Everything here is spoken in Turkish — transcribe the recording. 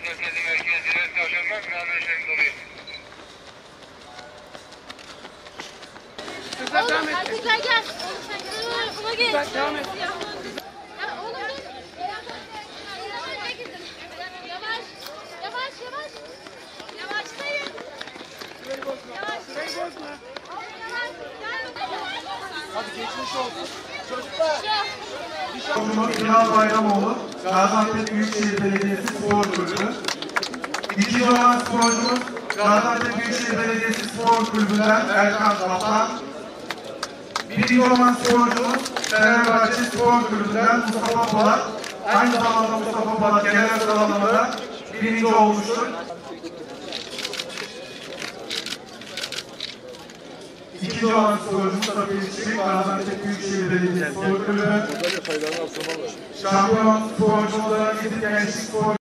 merkezi direkt taşınmak planlı işlerinde oluyor. Oğlum erkekler gel. Oğlum sen gel. Buna gel. Devam et. Ya oğlum dur. Yavaş. Yavaş yavaş. Yavaşlayın. Yavaş. Bozma. Yavaş. Hadi geçmiş olsun. Çocuklar. Ünal Bayramoğlu, Gaziantep Büyükşehir Belediyesi Spor Kulübü. İkinci olan sporcumuz Gaziantep Büyükşehir Belediyesi Spor Kulübü'nden Erkan Kaplan. Birinci olan sporcumuz Fenerbahçe Spor Kulübü'nden Mustafa Polat. Aynı zamanda Mustafa Polat genel sıralamada birinci olmuştur. İkinci olan sporcumuz Safiye Çiçek, Gaziantep Büyükşehir Belediyesi Spor Kulübü. Şampiyon sporcumuz da Gençlik Spor